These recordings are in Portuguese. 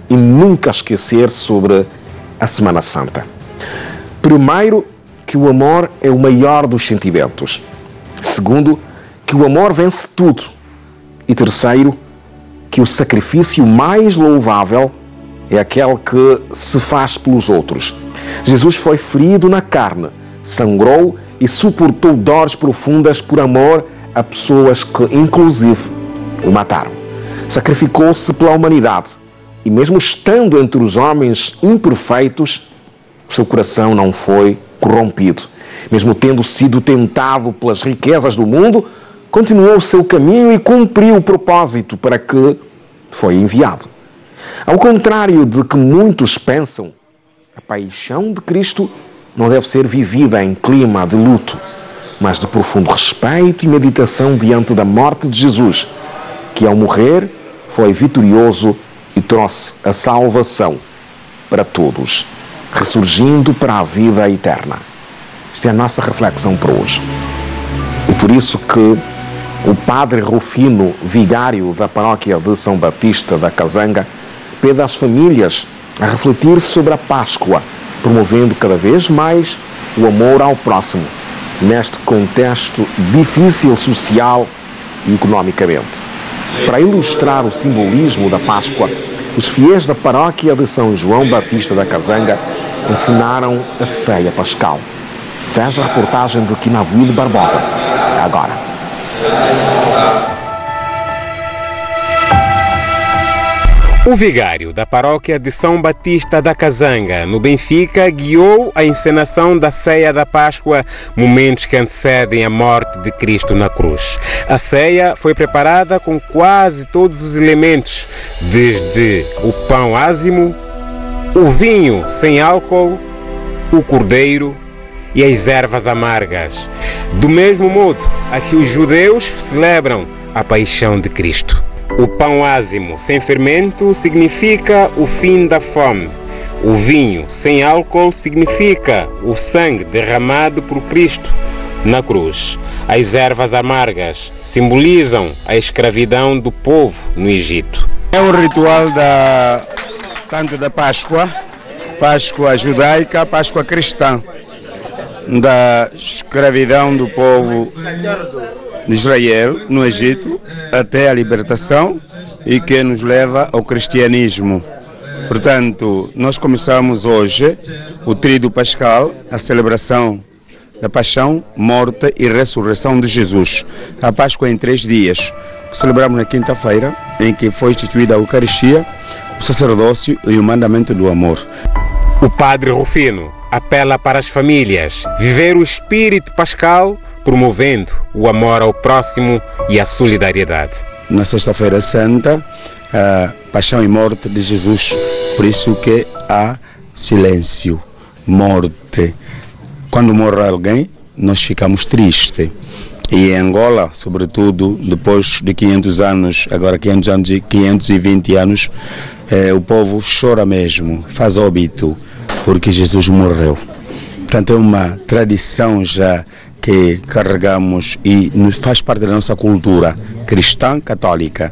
e nunca esquecer sobre a Semana Santa. Primeiro, que o amor é o maior dos sentimentos. Segundo, que o amor vence tudo. E terceiro, que o sacrifício mais louvável é aquele que se faz pelos outros. Jesus foi ferido na carne, sangrou e suportou dores profundas por amor a pessoas que, inclusive, o mataram. Sacrificou-se pela humanidade e, mesmo estando entre os homens imperfeitos, o seu coração não foi corrompido. Mesmo tendo sido tentado pelas riquezas do mundo, continuou o seu caminho e cumpriu o propósito para que foi enviado. Ao contrário de que muitos pensam, a paixão de Cristo não deve ser vivida em clima de luto, mas de profundo respeito e meditação diante da morte de Jesus, que ao morrer foi vitorioso e trouxe a salvação para todos, ressurgindo para a vida eterna. Esta é a nossa reflexão para hoje. E por isso que o Padre Rufino, vigário da paróquia de São Batista da Cazanga, pede às famílias a refletir sobre a Páscoa, promovendo cada vez mais o amor ao próximo, neste contexto difícil social e economicamente. Para ilustrar o simbolismo da Páscoa, os fiéis da paróquia de São João Batista da Cazanga ensinaram a ceia pascal. Veja a reportagem de Quinavuílio Barbosa, agora. O vigário da paróquia de São Batista da Cazanga, no Benfica, guiou a encenação da ceia da Páscoa, momentos que antecedem a morte de Cristo na cruz. A ceia foi preparada com quase todos os elementos, desde o pão ázimo, o vinho sem álcool, o cordeiro e as ervas amargas. Do mesmo modo a que os judeus celebram a paixão de Cristo. O pão ázimo sem fermento significa o fim da fome. O vinho sem álcool significa o sangue derramado por Cristo na cruz. As ervas amargas simbolizam a escravidão do povo no Egito. É um ritual tanto da Páscoa, Páscoa judaica, Páscoa cristã, da escravidão do povo de Israel no Egito até a libertação e que nos leva ao cristianismo. Portanto, nós começamos hoje o Tríduo Pascal, a celebração da paixão, morte e ressurreição de Jesus. A Páscoa é em 3 dias, que celebramos na quinta-feira, em que foi instituída a Eucaristia, o sacerdócio e o mandamento do amor. O Padre Rufino apela para as famílias viver o espírito pascal, promovendo o amor ao próximo e a solidariedade. Na Sexta-feira Santa, a paixão e morte de Jesus, por isso que há silêncio, morte. Quando morre alguém, nós ficamos tristes. E em Angola, sobretudo, depois de 500 anos, agora 500 anos e 520 anos, o povo chora mesmo, faz óbito, porque Jesus morreu. Portanto, é uma tradição já que carregamos e faz parte da nossa cultura cristã católica.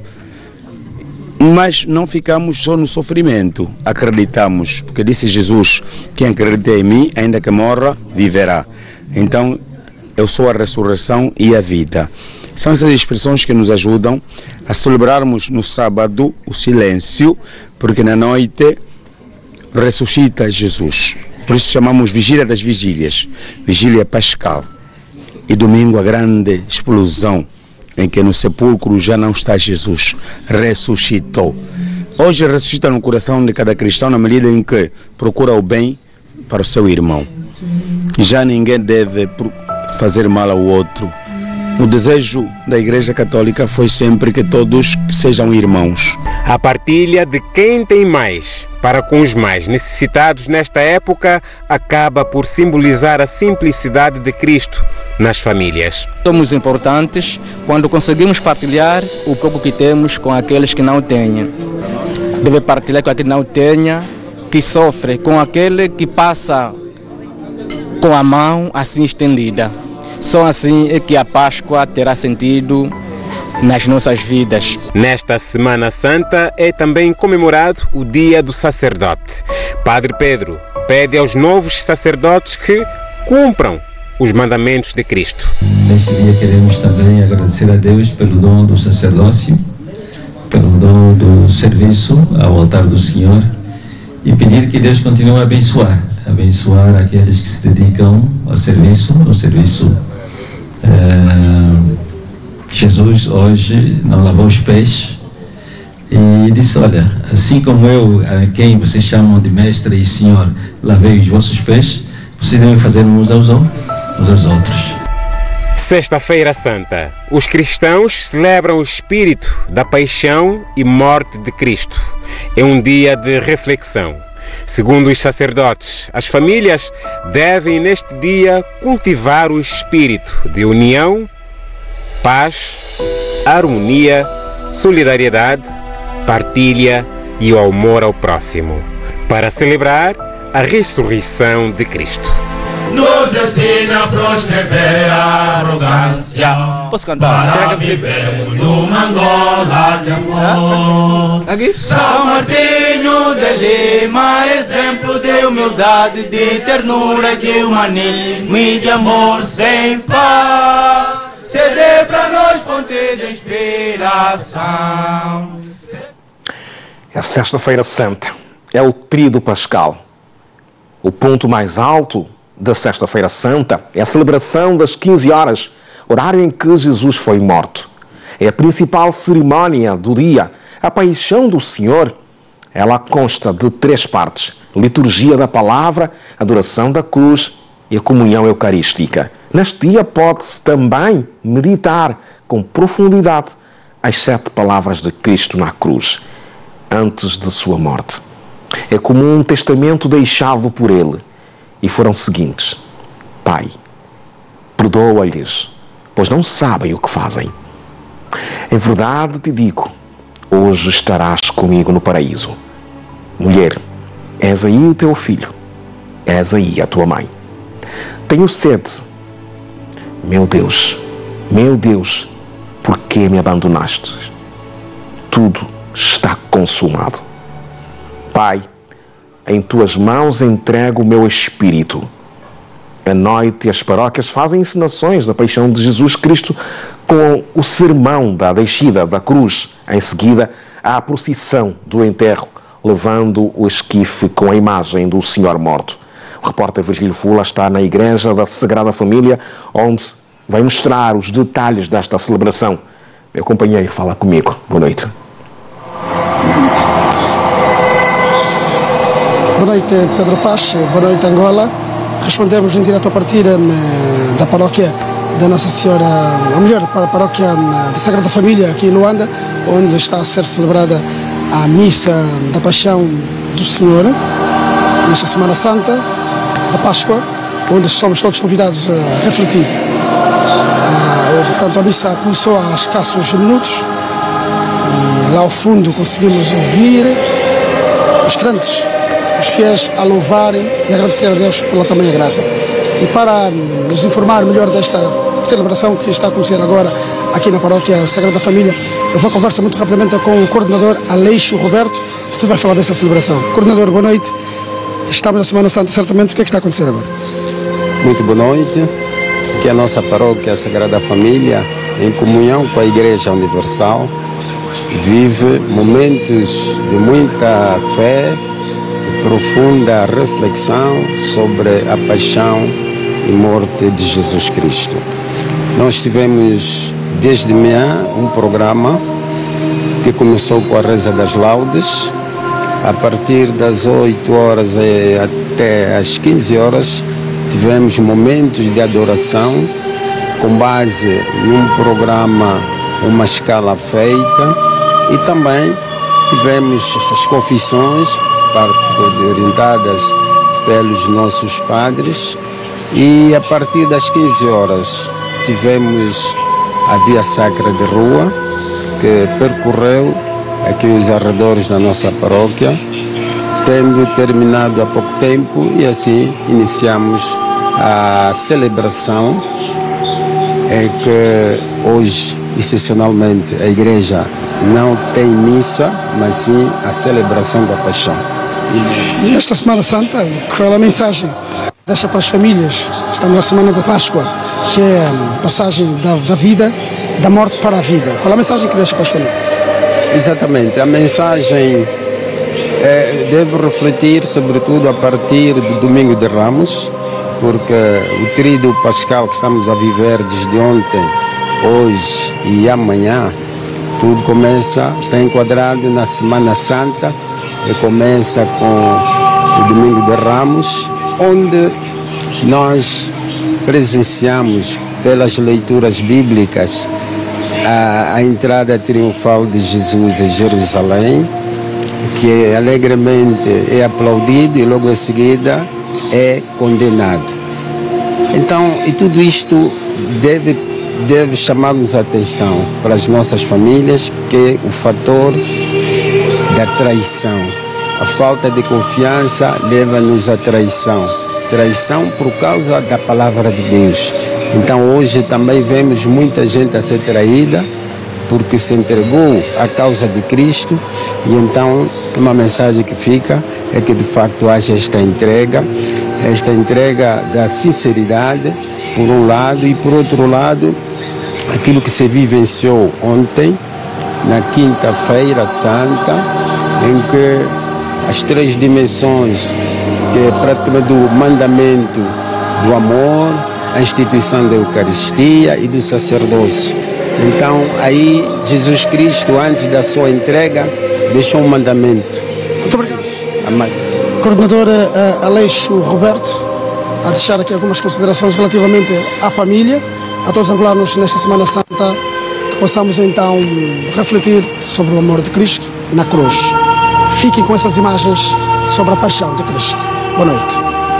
Mas não ficamos só no sofrimento, acreditamos, porque disse Jesus, quem acredita em mim, ainda que morra, viverá. Então, eu sou a ressurreição e a vida. São essas expressões que nos ajudam a celebrarmos no sábado o silêncio, porque na noite ressuscita Jesus. Por isso chamamos Vigília das Vigílias, Vigília Pascal. E domingo a grande explosão, em que no sepulcro já não está Jesus, ressuscitou. Hoje ressuscita no coração de cada cristão na medida em que procura o bem para o seu irmão. Já ninguém deve fazer mal ao outro. O desejo da Igreja Católica foi sempre que todos sejam irmãos. A partilha de quem tem mais para com os mais necessitados nesta época acaba por simbolizar a simplicidade de Cristo nas famílias. Somos importantes quando conseguimos partilhar o pouco que temos com aqueles que não têm. Deve partilhar com aquele que não tenha, que sofre, com aquele que passa com a mão assim estendida. Só assim é que a Páscoa terá sentido nas nossas vidas. Nesta Semana Santa é também comemorado o Dia do Sacerdote. Padre Pedro pede aos novos sacerdotes que cumpram os mandamentos de Cristo. Neste dia queremos também agradecer a Deus pelo dom do sacerdócio, pelo dom do serviço ao altar do Senhor e pedir que Deus continue a abençoar aqueles que se dedicam ao serviço. Jesus hoje não lavou os pés e disse: olha, assim como eu, a quem vocês chamam de mestre e senhor, lavei os vossos pés, vocês devem fazer uns aos outros. Sexta-feira Santa, os cristãos celebram o espírito da paixão e morte de Cristo. É um dia de reflexão. Segundo os sacerdotes, as famílias devem neste dia cultivar o espírito de união, paz, harmonia, solidariedade, partilha e o amor ao próximo, para celebrar a ressurreição de Cristo. Nos ensina a proscrever a arrogância. Posso cantar? Para vivemos numa Angola de amor. Aqui? São Martinho de Lima, exemplo de humildade, de ternura, de humanismo e de amor sem par. Ceder para nós fonte de inspiração. É a Sexta-feira Santa, é o Tríduo Pascal. O ponto mais alto da Sexta-feira Santa é a celebração das 15 horas, horário em que Jesus foi morto. É a principal cerimónia do dia, a Paixão do Senhor. Ela consta de 3 partes: liturgia da palavra, adoração da cruz e a comunhão eucarística. Neste dia pode-se também meditar com profundidade as 7 palavras de Cristo na cruz, antes de sua morte. É como um testamento deixado por ele. E foram os seguintes: Pai, perdoa-lhes, pois não sabem o que fazem. Em verdade te digo, hoje estarás comigo no paraíso. Mulher, és aí o teu filho, és aí a tua mãe. Tenho sede. Meu Deus, por que me abandonaste? Tudo está consumado. Pai, em tuas mãos entrego o meu espírito. À noite as paróquias fazem encenações da paixão de Jesus Cristo com o sermão da descida da cruz. Em seguida, a procissão do enterro, levando o esquife com a imagem do Senhor morto. O repórter Virgílio Fula está na Igreja da Sagrada Família, onde vai mostrar os detalhes desta celebração. Meu companheiro fala comigo. Boa noite. Boa noite, Pedro Paz. Boa noite, Angola. Respondemos em direto a partir da paróquia da Nossa Senhora, ou melhor, para a paróquia da Sagrada Família, aqui em Luanda, onde está a ser celebrada a missa da Paixão do Senhor, nesta Semana Santa da Páscoa, onde somos todos convidados a refletir. Portanto, a missa começou há escassos minutos e lá ao fundo conseguimos ouvir os crentes, os fiéis a louvarem e agradecer a Deus pela tamanha graça. E para nos informar melhor desta celebração que está a acontecer agora aqui na Paróquia Sagrada Família, eu vou conversar muito rapidamente com o coordenador Aleixo Roberto, que vai falar dessa celebração. Coordenador, boa noite. Estamos na Semana Santa, certamente. O que é que está a acontecer agora? Muito boa noite. Que a nossa Paróquia Sagrada Família, em comunhão com a Igreja Universal, vive momentos de muita fé, profunda reflexão sobre a paixão e morte de Jesus Cristo. Nós tivemos desde manhã um programa que começou com a reza das laudes. A partir das 8 horas até às 15 horas tivemos momentos de adoração com base num programa, uma escala feita, e também tivemos as confissões orientadas pelos nossos padres, e a partir das 15 horas tivemos a Via Sacra de Rua, que percorreu aqui os arredores da nossa paróquia, tendo terminado há pouco tempo, e assim iniciamos a celebração é que hoje, excepcionalmente, a igreja não tem missa, mas sim a celebração da paixão. Nesta Semana Santa, qual é a mensagem deixa para as famílias? Estamos na Semana da Páscoa, que é a passagem da vida, da morte para a vida. Qual é a mensagem que deixa para as famílias? Exatamente, a mensagem deve refletir sobretudo a partir do Domingo de Ramos, porque o tríduo pascal que estamos a viver desde ontem, hoje e amanhã, tudo está enquadrado na Semana Santa, e começa com o Domingo de Ramos, onde nós presenciamos pelas leituras bíblicas a entrada triunfal de Jesus em Jerusalém, que alegremente é aplaudido e logo em seguida é condenado. Então, e tudo isto deve chamar-nos a atenção para as nossas famílias, que é o fator da traição. A falta de confiança leva-nos à traição. Traição por causa da palavra de Deus. Então hoje também vemos muita gente a ser traída porque se entregou à causa de Cristo, e então uma mensagem que fica é que de facto haja esta entrega da sinceridade por um lado, e por outro lado aquilo que se vivenciou ontem na Quinta-feira Santa, em que as três dimensões, que é praticamente do mandamento do amor, a instituição da Eucaristia e do sacerdócio. Então, aí Jesus Cristo, antes da sua entrega, deixou um mandamento. Muito obrigado. Coordenador Aleixo Roberto, a deixar aqui algumas considerações relativamente à família, a todos os angolanos nesta Semana Santa, que possamos então refletir sobre o amor de Cristo na cruz. Fiquem com essas imagens sobre a paixão de Cristo. Boa noite.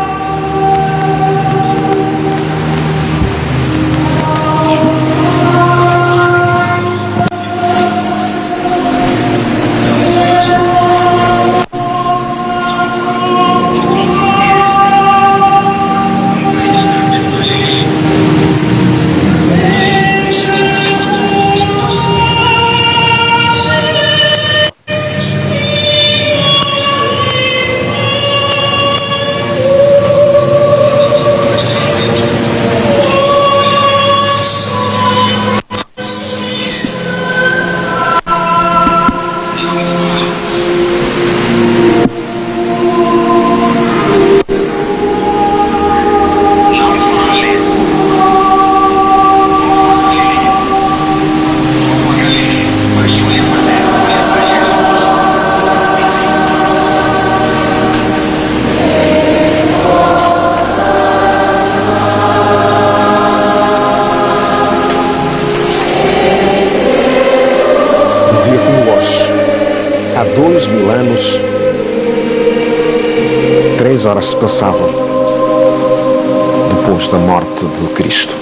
Horas se passavam depois da morte de Cristo.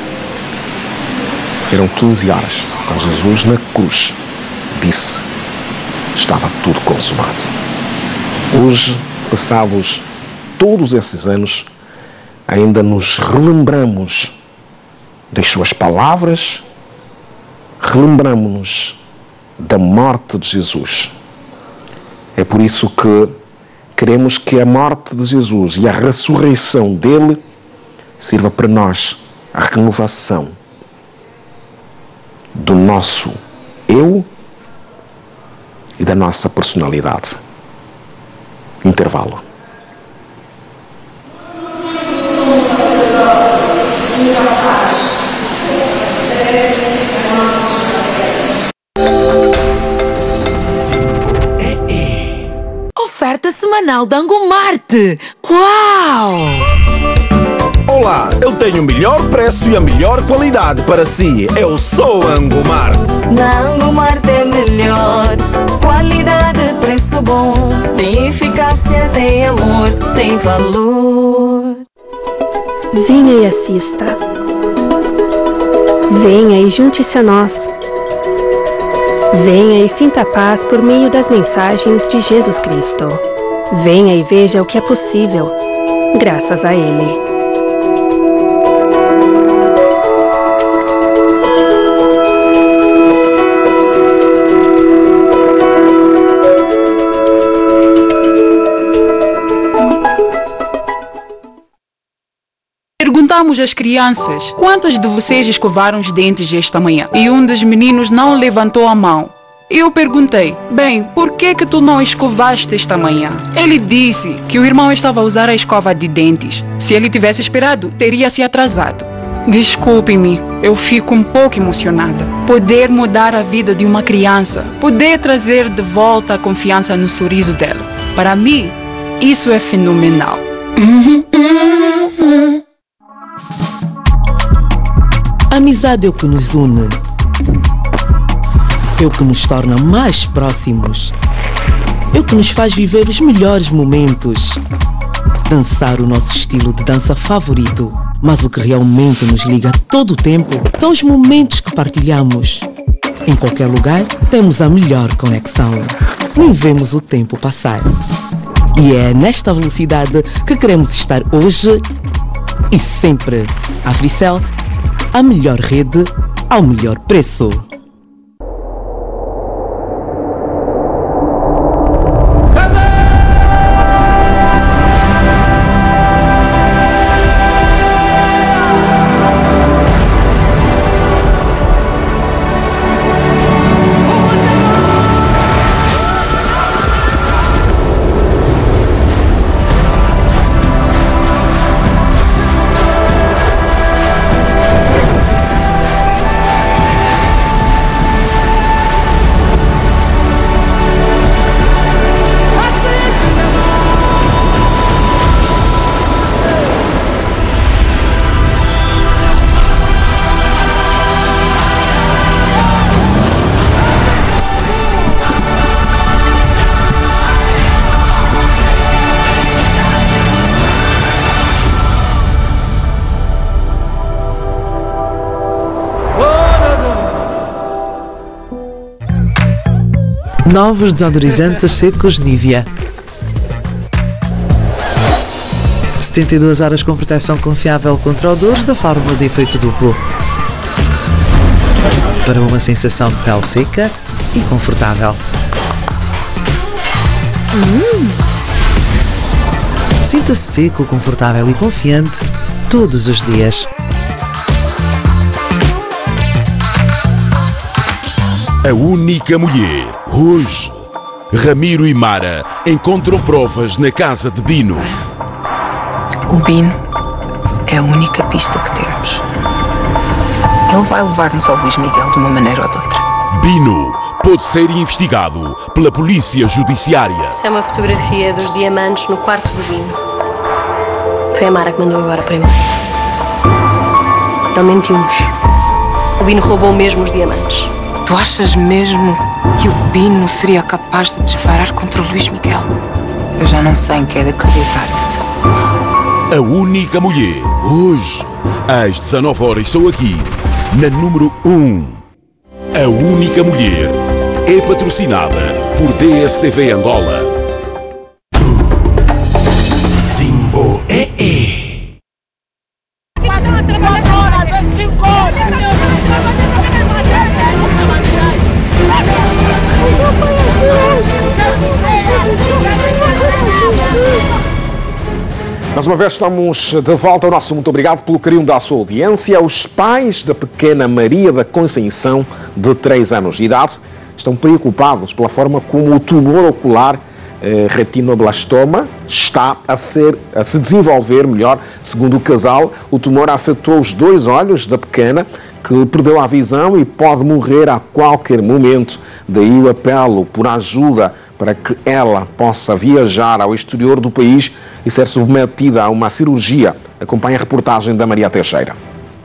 Eram 15 horas quando Jesus na cruz disse: estava tudo consumado. Hoje, passados todos esses anos, ainda nos relembramos das suas palavras, relembramos-nos da morte de Jesus. É por isso que queremos que a morte de Jesus e a ressurreição dele sirva para nós a renovação do nosso eu e da nossa personalidade. Intervalo. Oferta semanal da Angomarte. Uau! Olá, eu tenho o melhor preço e a melhor qualidade para si. Eu sou a Angomarte. Na Angomarte é melhor qualidade, preço bom. Tem eficácia, tem amor, tem valor. Venha e assista. Venha e junte-se a nós. Venha e sinta a paz por meio das mensagens de Jesus Cristo. Venha e veja o que é possível, graças a Ele. Vejamos as crianças. Quantas de vocês escovaram os dentes esta manhã? E um dos meninos não levantou a mão. Eu perguntei, bem, por que tu não escovaste esta manhã? Ele disse que o irmão estava a usar a escova de dentes. Se ele tivesse esperado, teria se atrasado. Desculpe-me, eu fico um pouco emocionada. Poder mudar a vida de uma criança, poder trazer de volta a confiança no sorriso dela. Para mim, isso é fenomenal. A amizade é o que nos une. É o que nos torna mais próximos. É o que nos faz viver os melhores momentos. Dançar o nosso estilo de dança favorito. Mas o que realmente nos liga todo o tempo são os momentos que partilhamos. Em qualquer lugar, temos a melhor conexão. Nem vemos o tempo passar. E é nesta velocidade que queremos estar hoje e sempre. Africell, a melhor rede ao melhor preço. Novos desodorizantes secos Nivea. 72 horas com proteção confiável contra odores da fórmula de efeito duplo. Para uma sensação de pele seca e confortável. Sinta-se seco, confortável e confiante todos os dias. A única mulher. Hoje, Ramiro e Mara encontram provas na casa de Bino. O Bino é a única pista que temos. Ele vai levar-nos ao Luís Miguel de uma maneira ou de outra. Bino pode ser investigado pela polícia judiciária. Isso é uma fotografia dos diamantes no quarto do Bino. Foi a Mara que mandou embora primeiro. Então mentimos. O Bino roubou mesmo os diamantes. Tu achas mesmo que o Bino seria capaz de disparar contra o Luís Miguel? Eu já não sei em que é de acreditar. A única mulher. Hoje, às 19 horas, sou aqui, na número 1. A única mulher é patrocinada por DSTV Angola. Simbo é. Mais uma vez estamos de volta ao nosso muito obrigado pelo carinho da sua audiência. Os pais da pequena Maria da Conceição, de 3 anos de idade, estão preocupados pela forma como o tumor ocular retinoblastoma está a se desenvolver melhor. Segundo o casal, o tumor afetou os 2 olhos da pequena, que perdeu a visão e pode morrer a qualquer momento. Daí o apelo por ajuda para que ela possa viajar ao exterior do país e ser submetida a uma cirurgia. Acompanhe a reportagem da Maria Teixeira.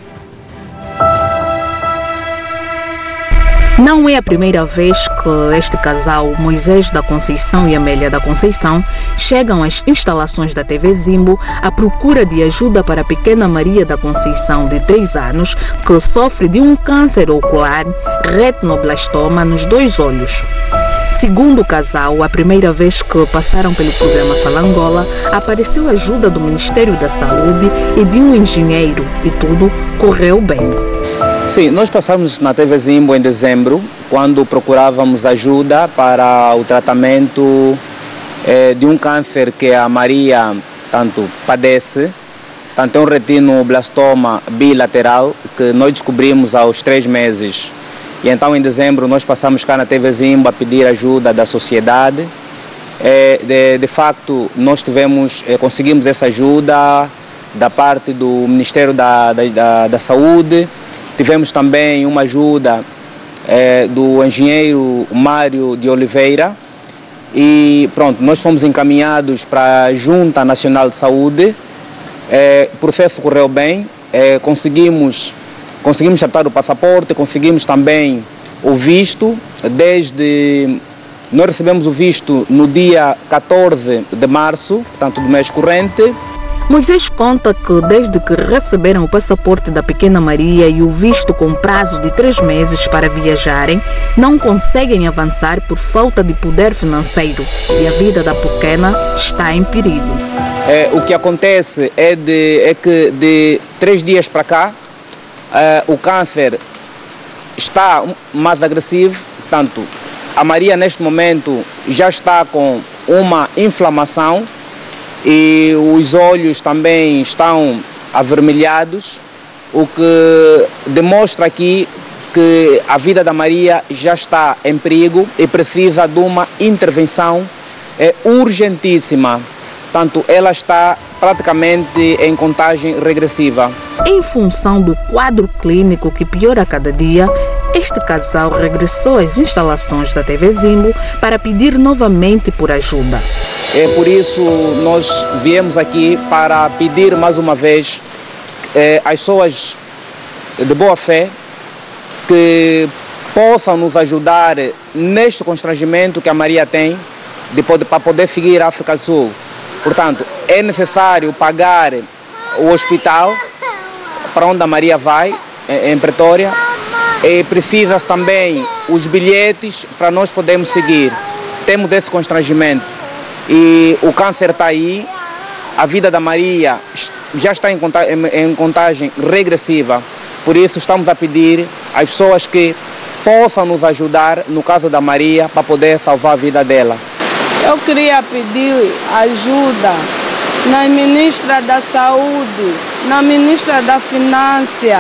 Não é a primeira vez que este casal, Moisés da Conceição e Amélia da Conceição, chegam às instalações da TV Zimbo à procura de ajuda para a pequena Maria da Conceição, de 3 anos, que sofre de um câncer ocular, retinoblastoma, nos 2 olhos. Segundo o casal, a primeira vez que passaram pelo programa Fala Angola, apareceu a ajuda do Ministério da Saúde e de um engenheiro, e tudo correu bem. Sim, nós passamos na TV Zimbo em dezembro, quando procurávamos ajuda para o tratamento de um câncer que a Maria tanto padece. Portanto, é um retinoblastoma bilateral que nós descobrimos aos 3 meses. E então, em dezembro, nós passamos cá na TV Zimbo a pedir ajuda da sociedade. De facto, nós conseguimos essa ajuda da parte do Ministério da Saúde. Tivemos também uma ajuda do engenheiro Mário de Oliveira. E pronto, nós fomos encaminhados para a Junta Nacional de Saúde. O processo correu bem, conseguimos tratar o passaporte, conseguimos também o visto. Nós recebemos o visto no dia 14 de março, portanto do mês corrente. Moisés conta que desde que receberam o passaporte da pequena Maria e o visto com prazo de 3 meses para viajarem, não conseguem avançar por falta de poder financeiro e a vida da pequena está em perigo. O que acontece é que de 3 dias para cá o câncer está mais agressivo, portanto a Maria neste momento já está com uma inflamação e os olhos também estão avermelhados, o que demonstra aqui que a vida da Maria já está em perigo e precisa de uma intervenção urgentíssima. Portanto, ela está praticamente em contagem regressiva. Em função do quadro clínico que piora a cada dia, este casal regressou às instalações da TV Zimbo para pedir novamente por ajuda. Por isso, nós viemos aqui para pedir mais uma vez às pessoas de boa fé que possam nos ajudar neste constrangimento que a Maria tem para poder seguir a África do Sul. Portanto, é necessário pagar o hospital para onde a Maria vai, em Pretória, e precisa também os bilhetes para nós podermos seguir. Temos esse constrangimento e o câncer está aí, a vida da Maria já está em contagem regressiva, por isso estamos a pedir às pessoas que possam nos ajudar no caso da Maria para poder salvar a vida dela. Eu queria pedir ajuda na ministra da Saúde, na ministra da Finanças,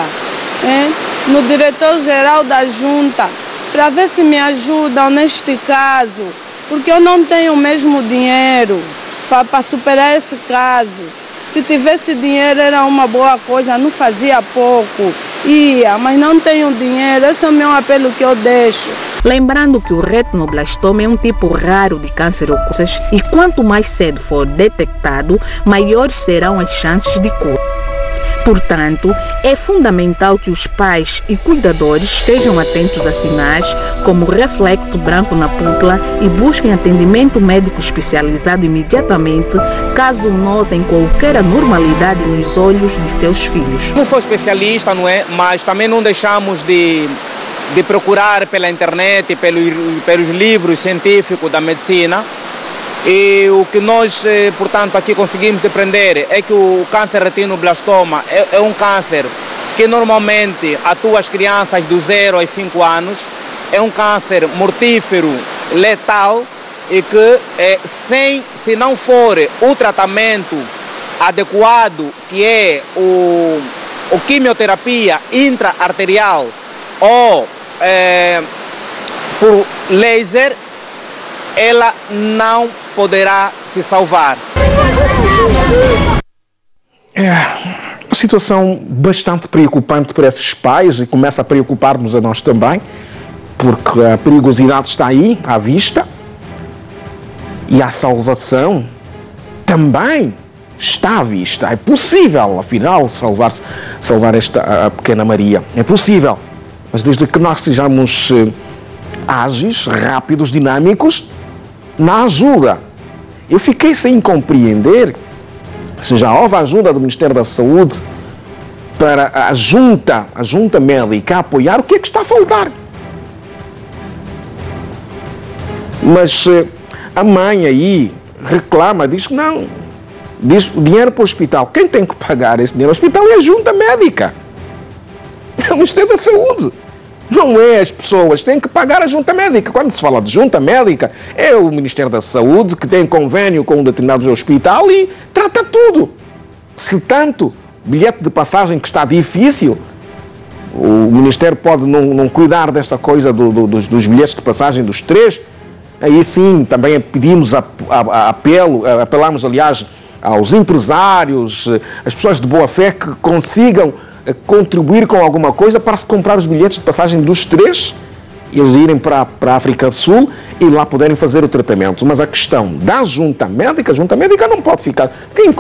no diretor-geral da Junta, para ver se me ajudam neste caso, porque eu não tenho mesmo dinheiro para superar esse caso. Se tivesse dinheiro era uma boa coisa, não fazia pouco, mas não tenho dinheiro, esse é o meu apelo que eu deixo. Lembrando que o retinoblastoma é um tipo raro de câncer oculto e quanto mais cedo for detectado, maiores serão as chances de cura. Portanto, é fundamental que os pais e cuidadores estejam atentos a sinais como reflexo branco na pupila e busquem atendimento médico especializado imediatamente caso notem qualquer anormalidade nos olhos de seus filhos. Não sou especialista, não é? Mas também não deixamos de procurar pela internet, pelos livros científicos da medicina. E o que nós, portanto, aqui conseguimos depreender é que o câncer retinoblastoma é um câncer que normalmente atua as crianças do 0 aos 5 anos. É um câncer mortífero, letal e que se não for o tratamento adequado, que é o quimioterapia intra-arterial ou por laser, ela não poderá se salvar. É uma situação bastante preocupante para esses pais e começa a preocupar-nos a nós também, porque a perigosidade está aí, à vista, e a salvação também está à vista. É possível, afinal, salvar a pequena Maria. É possível, mas desde que nós sejamos ágeis, rápidos, dinâmicos, na ajuda. Eu fiquei sem compreender se já houve ajuda do Ministério da Saúde para a junta médica apoiar. O que é que está a faltar? Mas a mãe aí reclama, diz que não, diz dinheiro para o hospital. Quem tem que pagar esse dinheiro ao hospital é a junta médica, é o Ministério da Saúde. Não é as pessoas, têm que pagar a junta médica. Quando se fala de junta médica, é o Ministério da Saúde que tem convênio com um determinado hospital e trata tudo. Se tanto bilhete de passagem que está difícil, o Ministério pode não cuidar desta coisa dos bilhetes de passagem dos 3, aí sim também pedimos apelamos, aliás, aos empresários, as pessoas de boa fé que consigam contribuir com alguma coisa para se comprar os bilhetes de passagem dos 3, eles irem para a África do Sul e lá poderem fazer o tratamento. Mas a questão da junta médica não pode ficar.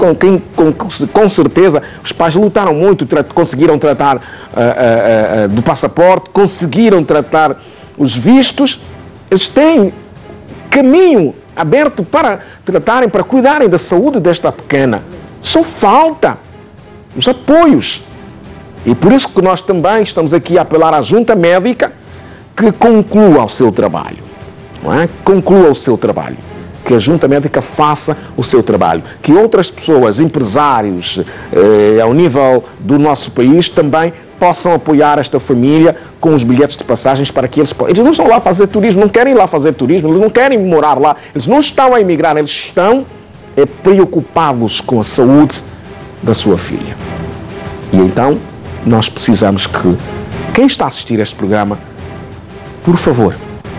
Com certeza, os pais lutaram muito, conseguiram tratar do passaporte, conseguiram tratar os vistos, eles têm caminho aberto para tratarem, para cuidarem da saúde desta pequena. Só falta os apoios. E por isso que nós também estamos aqui a apelar à junta médica que conclua o seu trabalho. Não é? Conclua o seu trabalho. Que a junta médica faça o seu trabalho. Que outras pessoas, empresários, ao nível do nosso país, também possam apoiar esta família com os bilhetes de passagens para que eles não estão lá a fazer turismo, não querem ir lá fazer turismo, eles não querem morar lá, eles não estão a emigrar, eles estão preocupados com a saúde da sua filha. E então, nós precisamos que quem está a assistir a este programa, por favor,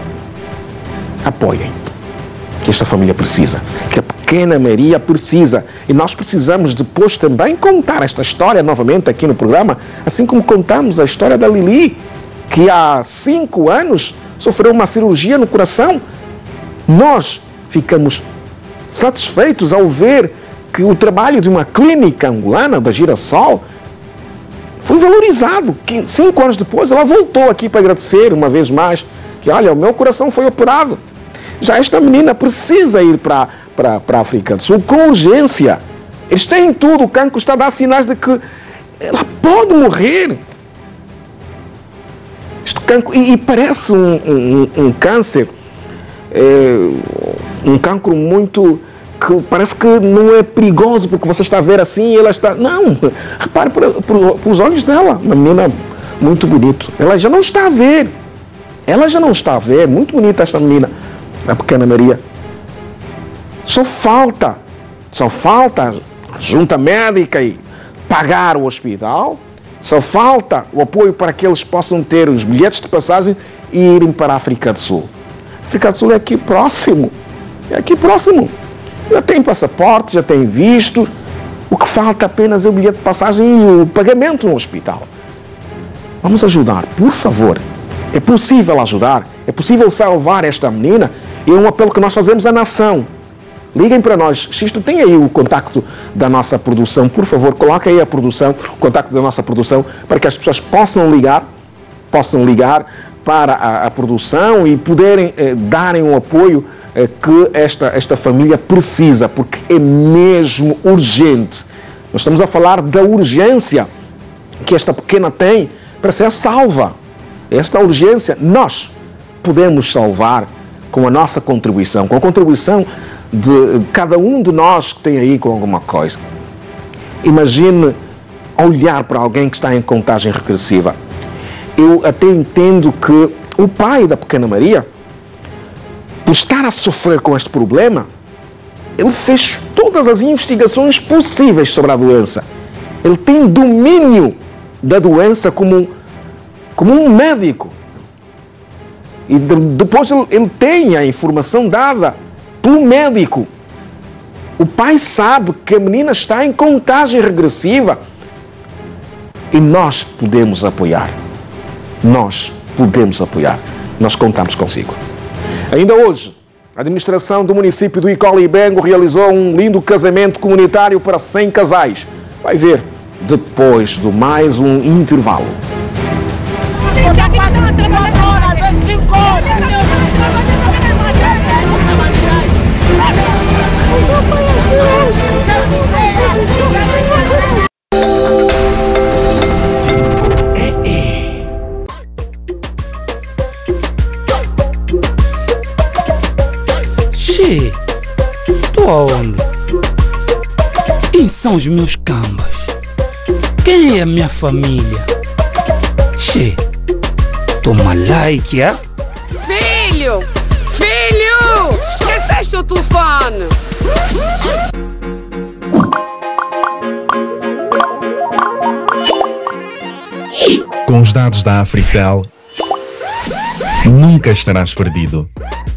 apoiem, que esta família precisa, que a pequena Maria precisa. E nós precisamos depois também contar esta história novamente aqui no programa, assim como contamos a história da Lili, que há 5 anos sofreu uma cirurgia no coração. Nós ficamos satisfeitos ao ver que o trabalho de uma clínica angolana, da Girassol, foi valorizado. 5 anos depois, ela voltou aqui para agradecer uma vez mais, que olha, o meu coração foi operado. Já esta menina precisa ir para a África do Sul com urgência. Eles têm tudo, o cancro está a dar sinais de que ela pode morrer. Este cancro, e parece um câncer, um cancro muito... que parece que não é perigoso porque você está a ver assim e ela está... Não, repare para os olhos dela, uma menina muito bonita. Ela já não está a ver. Ela já não está a ver. Muito bonita esta menina, a pequena Maria. Só falta a junta médica e pagar o hospital. Só falta o apoio para que eles possam ter os bilhetes de passagem e irem para a África do Sul. A África do Sul é aqui próximo. É aqui próximo. Já tem passaporte, já tem visto. O que falta apenas é o bilhete de passagem e o pagamento no hospital. Vamos ajudar, por favor. É possível ajudar, é possível salvar esta menina. E é um apelo que nós fazemos à nação. Liguem para nós. Xisto, tem aí o contacto da nossa produção. Por favor, coloque aí o contacto da nossa produção, para que as pessoas possam ligar para a produção e poderem darem um apoio que esta família precisa, porque é mesmo urgente. Nós estamos a falar da urgência que esta pequena tem para ser salva. Esta urgência nós podemos salvar com a nossa contribuição, com a contribuição de cada um de nós que tem aí com alguma coisa. Imagine olhar para alguém que está em contagem regressiva. Eu até entendo que o pai da pequena Maria, por estar a sofrer com este problema, ele fez todas as investigações possíveis sobre a doença. Ele tem domínio da doença como um médico. E depois ele tem a informação dada pelo médico. O pai sabe que a menina está em contagem regressiva. E nós podemos apoiar. Nós podemos apoiar. Nós contamos consigo. Ainda hoje, a administração do município do Icole Ibengo realizou um lindo casamento comunitário para 100 casais. Vai ver depois de mais um intervalo. Che, tu aonde? Quem são os meus cambas? Quem é a minha família? Che, toma like, é? Filho! Filho! Esqueceste o telefone! Com os dados da Africell, nunca estarás perdido.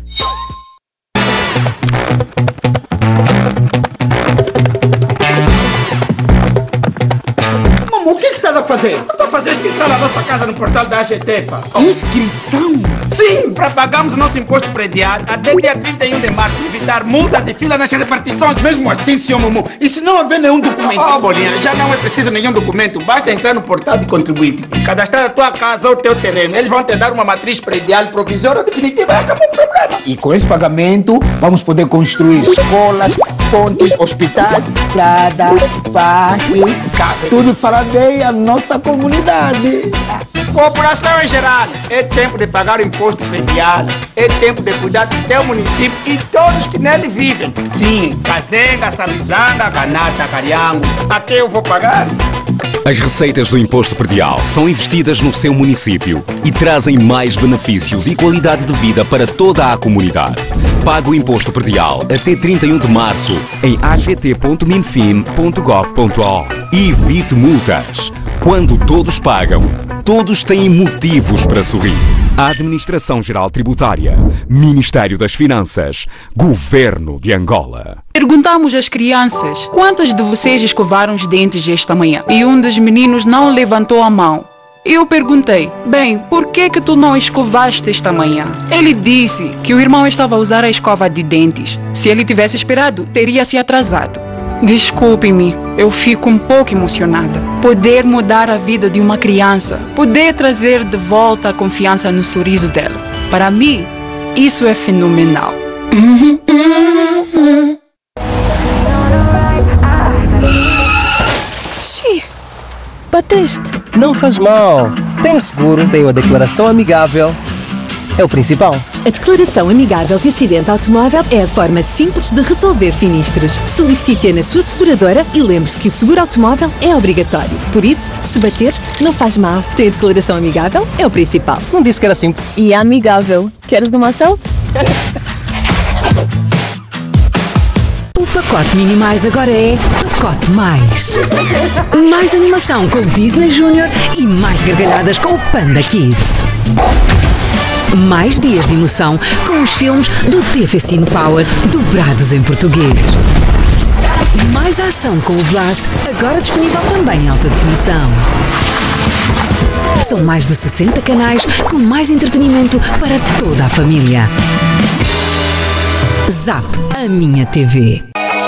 O que estás a fazer? Estou a fazer inscrição na nossa casa no portal da AGT, pá. Inscrição? Sim, para pagarmos o nosso imposto predial até dia 31 de março, evitar multas e filas nas repartições. Mesmo assim, senhor Mumu, e se não haver nenhum documento? Bolinha, já não é preciso nenhum documento, basta entrar no portal do contribuinte, cadastrar a tua casa ou o teu terreno. Eles vão te dar uma matriz predial provisória ou definitiva e acabou o problema. E com esse pagamento, vamos poder construir escolas, pontes, hospitais, estradas, parques, tudo fará bem a nossa comunidade. População em geral, é tempo de pagar o imposto predial, é tempo de cuidar do teu município e todos que nele vivem. Sim, Kazenga, Samizanga, Ganata, Cariango, até eu vou pagar. As receitas do imposto predial são investidas no seu município e trazem mais benefícios e qualidade de vida para toda a comunidade. Pague o imposto predial até 31 de março em agt.minfin.gov.au e evite multas. Quando todos pagam, todos têm motivos para sorrir. Administração-Geral Tributária, Ministério das Finanças, Governo de Angola. Perguntamos às crianças quantas de vocês escovaram os dentes esta manhã e um dos meninos não levantou a mão. Eu perguntei, bem, por que tu não escovaste esta manhã? Ele disse que o irmão estava a usar a escova de dentes. Se ele tivesse esperado, teria se atrasado. Desculpe-me, eu fico um pouco emocionada. Poder mudar a vida de uma criança, poder trazer de volta a confiança no sorriso dela. Para mim, isso é fenomenal. Xi, bateste. Não faz mal. Tenho seguro, tenho a declaração amigável. É o principal. A declaração amigável de acidente automóvel é a forma simples de resolver sinistros. Solicite-a na sua seguradora e lembre-se que o seguro automóvel é obrigatório. Por isso, se bater, não faz mal. Ter a declaração amigável é o principal. Não disse que era simples. E amigável. Queres uma ação? O pacote Mini Mais agora é Pacote Mais. Mais animação com o Disney Junior e mais gargalhadas com o Panda Kids. Mais dias de emoção com os filmes do TV Cine Power dobrados em português. Mais ação com o Blast, agora disponível também em alta definição. São mais de 60 canais com mais entretenimento para toda a família. Zap, a minha TV.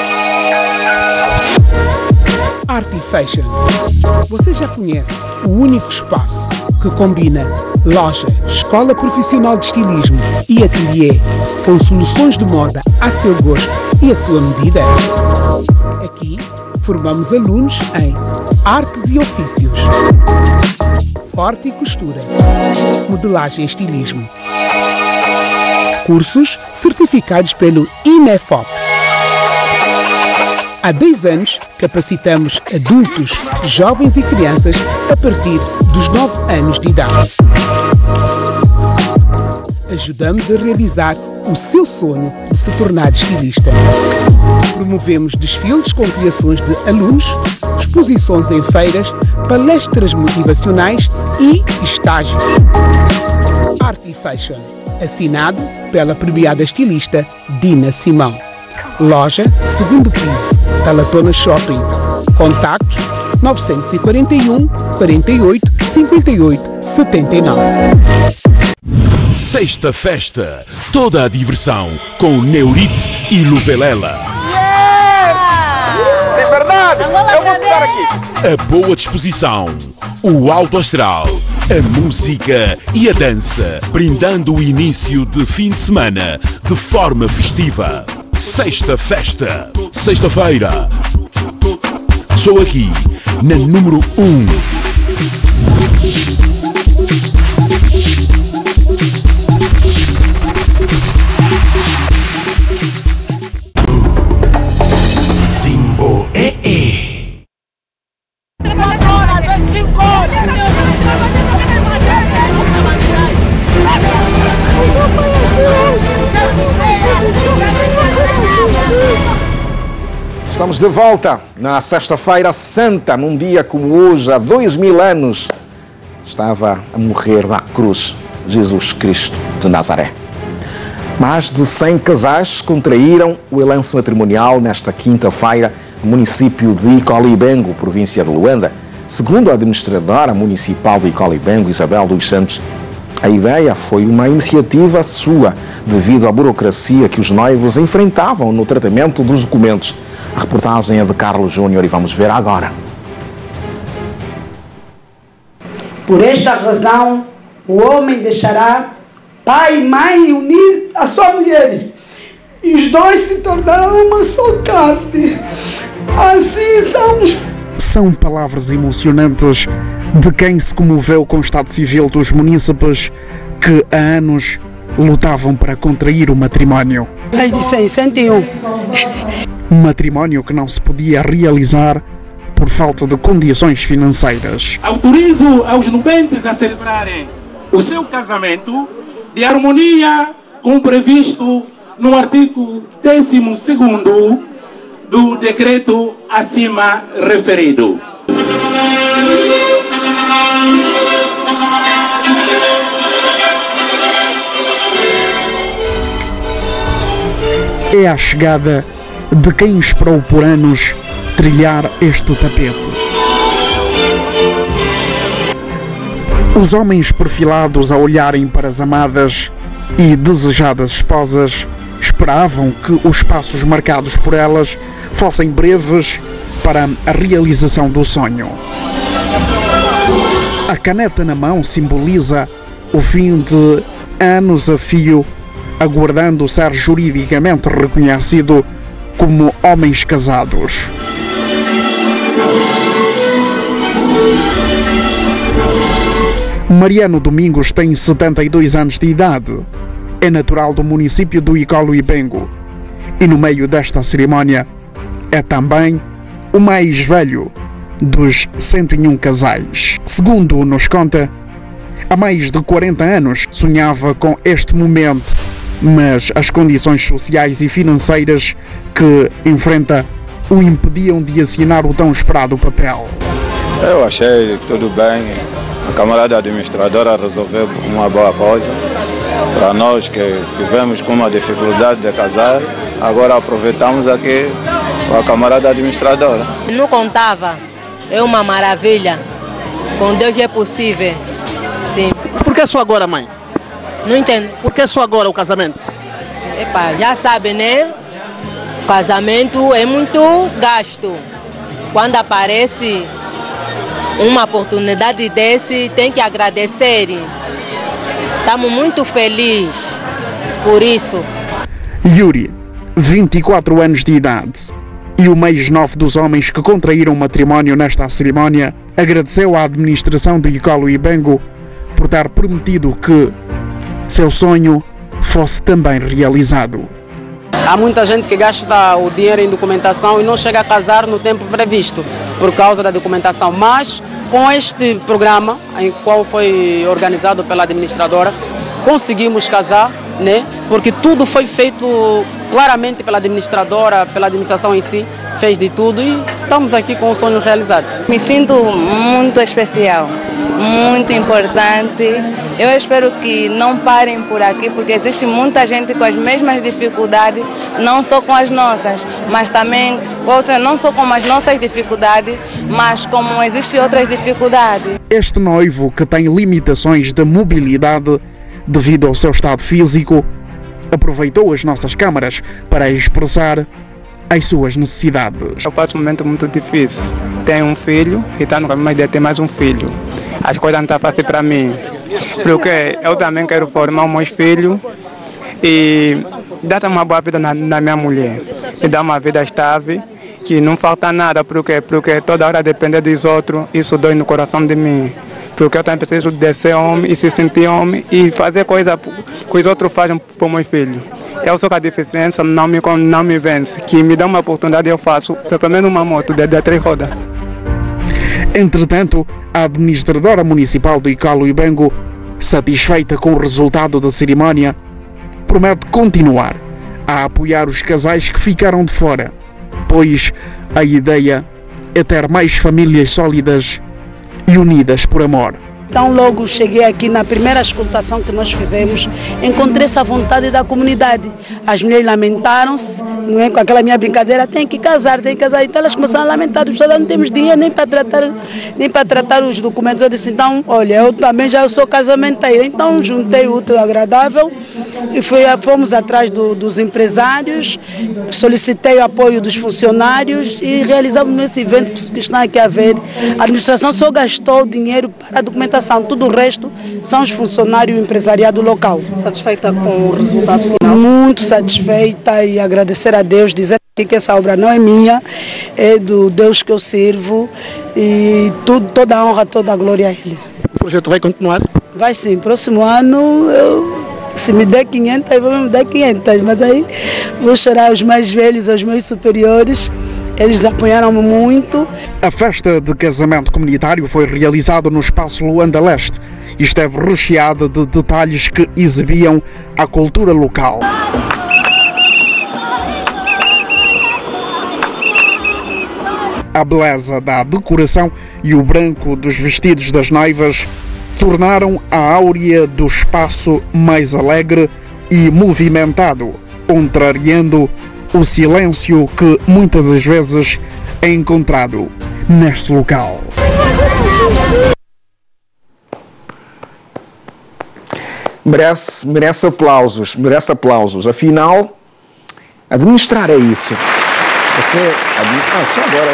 Art Fashion. Você já conhece o único espaço que combina loja, escola profissional de estilismo e ateliê com soluções de moda a seu gosto e a sua medida? Aqui formamos alunos em artes e ofícios, corte e costura, modelagem e estilismo, cursos certificados pelo INEFOP. Há 10 anos, capacitamos adultos, jovens e crianças a partir dos 9 anos de idade. Ajudamos a realizar o seu sonho de se tornar estilista. Promovemos desfiles com criações de alunos, exposições em feiras, palestras motivacionais e estágios. Art Fashion, assinado pela premiada estilista Dina Simão. Loja, segundo piso, Talatona Shopping. Contactos 941 48 58 79. Sexta Festa. Toda a diversão com Neurite e Luvelela. É verdade, eu vou ficar aqui. A boa disposição, o alto astral, a música e a dança, brindando o início de fim de semana de forma festiva. Sexta Festa. Sexta-feira. Sou aqui, na número 1. Simbo E. Estamos de volta na Sexta-feira Santa, num dia como hoje, há 2000 anos, estava a morrer na cruz, Jesus Cristo de Nazaré. Mais de 100 casais contraíram o elenço matrimonial nesta quinta-feira no município de Icolibengo, província de Luanda. Segundo a administradora municipal de Icolibengo, Isabel dos Santos, a ideia foi uma iniciativa sua, devido à burocracia que os noivos enfrentavam no tratamento dos documentos. A reportagem é de Carlos Júnior e vamos ver agora. Por esta razão, o homem deixará pai e mãe e unir a sua mulher, e os dois se tornarão uma só carne. Assim São palavras emocionantes de quem se comoveu com o estado civil dos munícipes que há anos lutavam para contrair o matrimónio. Mais de 101. Um matrimónio que não se podia realizar por falta de condições financeiras. Autorizo aos nubentes a celebrarem o seu casamento de harmonia com o previsto no artigo 12º do decreto acima referido. É a chegada de quem esperou por anos trilhar este tapete. Os homens perfilados a olharem para as amadas e desejadas esposas esperavam que os passos marcados por elas fossem breves para a realização do sonho. A caneta na mão simboliza o fim de anos a fio, aguardando ser juridicamente reconhecido como homens casados. Mariano Domingos tem 72 anos de idade. É natural do município do Icolibengo e no meio desta cerimónia é também o mais velho dos 101 casais. Segundo nos conta, há mais de 40 anos sonhava com este momento, mas as condições sociais e financeiras que enfrenta o impediam de assinar o tão esperado papel. Eu achei tudo bem, a camarada administradora resolveu uma boa coisa. Para nós que tivemos com uma dificuldade de casar, agora aproveitamos aqui com a camarada administradora. Não contava, é uma maravilha, com Deus é possível, sim. Por que só agora, mãe? Não entendo. Por que só agora o casamento? Epa, já sabe, né? O casamento é muito gasto. Quando aparece uma oportunidade desse, tem que agradecer. Estamos muito felizes por isso. Yuri, 24 anos de idade, e o mais novo dos homens que contraíram matrimónio nesta cerimónia, agradeceu à administração de Icolibengo por ter permitido que seu sonho fosse também realizado. Há muita gente que gasta o dinheiro em documentação e não chega a casar no tempo previsto por causa da documentação, mas com este programa, em qual foi organizado pela administradora, conseguimos casar, né? Porque tudo foi feito claramente pela administradora, pela administração em si, fez de tudo e estamos aqui com o sonho realizado. Me sinto muito especial, muito importante. Eu espero que não parem por aqui, porque existe muita gente com as mesmas dificuldades, não só com as nossas, mas também, ou seja, não só com as nossas dificuldades, mas como existem outras dificuldades. Este noivo, que tem limitações de mobilidade devido ao seu estado físico, aproveitou as nossas câmaras para expressar as suas necessidades. Eu passo um momento muito difícil. Tenho um filho e está no caminho de ter mais um filho. As coisas não estão fáceis para mim, porque eu também quero formar meus filhos e dar uma boa vida na minha mulher. E dar uma vida estável, que não falta nada, porque toda hora depender dos outros, isso dói no coração de mim. Porque eu também preciso de ser homem e se sentir homem e fazer coisa que os outros fazem para meus filhos. Eu sou com a deficiência, não me vence. Que me dá uma oportunidade, eu faço pelo menos uma moto de 3 rodas. Entretanto, a administradora municipal de Icolibengo, satisfeita com o resultado da cerimónia, promete continuar a apoiar os casais que ficaram de fora, pois a ideia é ter mais famílias sólidas e unidas por amor. Então logo cheguei aqui na primeira escutação que nós fizemos, encontrei essa vontade da comunidade. As mulheres lamentaram-se, não é? Com aquela minha brincadeira, tem que casar. Então elas começaram a lamentar, não temos dinheiro nem para tratar os documentos. Eu disse, então, olha, eu também já sou casamenteira. Então juntei o útil ao agradável e fomos atrás dos empresários, solicitei o apoio dos funcionários e realizamos esse evento que está aqui a ver. A administração só gastou dinheiro para a documentação, tudo o resto são os funcionários e o empresariado local. Satisfeita com o resultado final? Muito satisfeita e agradecer a Deus, dizer que essa obra não é minha, é do Deus que eu sirvo e toda a honra, toda a glória a Ele. O projeto vai continuar? Vai sim, próximo ano se me der 500, eu vou me dar 500, mas aí vou chorar aos mais velhos, aos meus superiores. Eles apoiaram-me muito. A festa de casamento comunitário foi realizada no espaço Luanda Leste e esteve recheada de detalhes que exibiam a cultura local. A beleza da decoração e o branco dos vestidos das noivas tornaram a áurea do espaço mais alegre e movimentado, contrariando o silêncio que muitas das vezes é encontrado neste local. Merece aplausos, merece aplausos. Afinal, administrar é isso. Você... só agora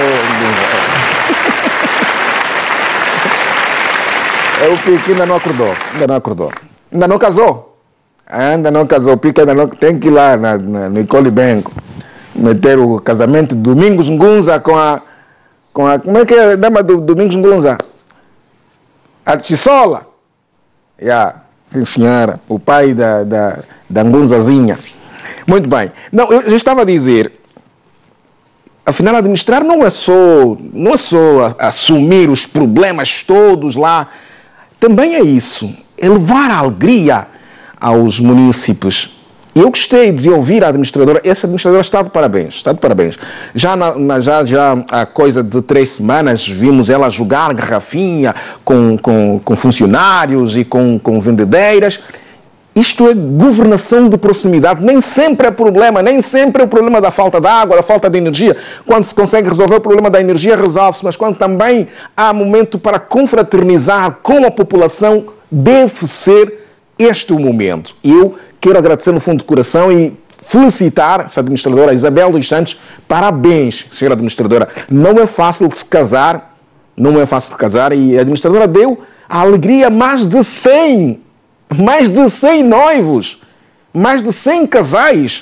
o Pique ainda não acordou. Ainda não casou. O Pique ainda não... Tem que ir lá no Icole Bengo meter o casamento de Domingos Ngunza com a... Como é que é a dama do Domingos Ngunza? A Tissola. Sim, senhora. O pai da Ngunzazinha. Muito bem. Não, eu já estava a dizer... Afinal, administrar não é só assumir os problemas todos lá. Também é isso, é levar a alegria aos munícipes. Eu gostei de ouvir a administradora, essa administradora está de parabéns, Já há coisa de 3 semanas vimos ela jogar garrafinha com funcionários e com vendedeiras. Isto é governação de proximidade. Nem sempre é problema, nem sempre é o problema da falta de água, da falta de energia. Quando se consegue resolver o problema da energia, resolve-se. Mas quando também há momento para confraternizar com a população, deve ser este o momento. Eu quero agradecer no fundo de coração e felicitar essa administradora, Isabel dos Santos. Parabéns, senhora administradora. Não é fácil de se casar, e a administradora deu a alegria a mais de 100 noivos, mais de 100 casais.